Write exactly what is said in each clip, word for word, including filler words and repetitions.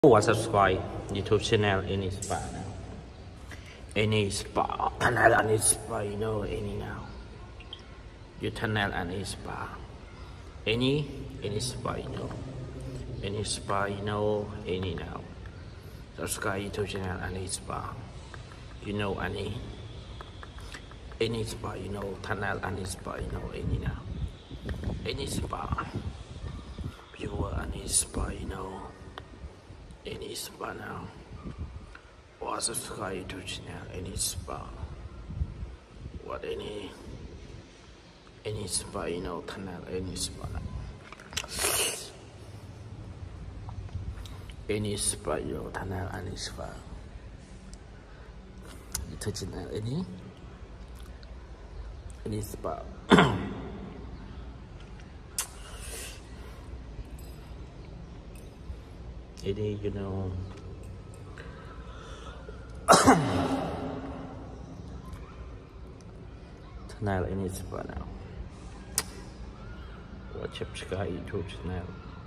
Or subscribe YouTube channel any spa now. Any spa channel any spa you know any now. You channel any spa. Any any spa you know. Any spa you know any now. Subscribe YouTube channel any spa. You know any any spa you know channel any spa you know any now. Any spa. Viewer any spa you know. Any spa now, or subscribe to channel any spa. What any any spa you know channel any spa now. Any spa you know channel any spa. To channel any any spa. Ini you know channel ini spa now. Watch subscribe YouTube channel.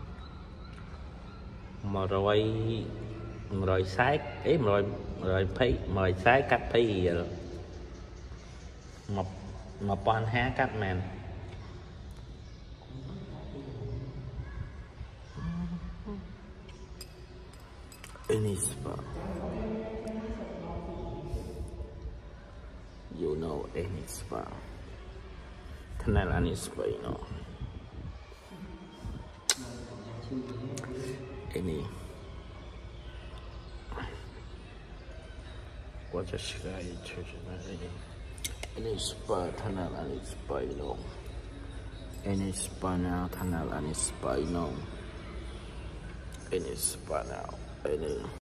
Một rồi rồi sai ấy rồi rồi thấy mời sai cách thấy một một con há cách màn. Any spa, you know any spa. Channel any spa, you know. Any. Watch a sky church any. Any spa, channel any spa, you know. Any spa now, channel any spa, you know. Any spa now. Any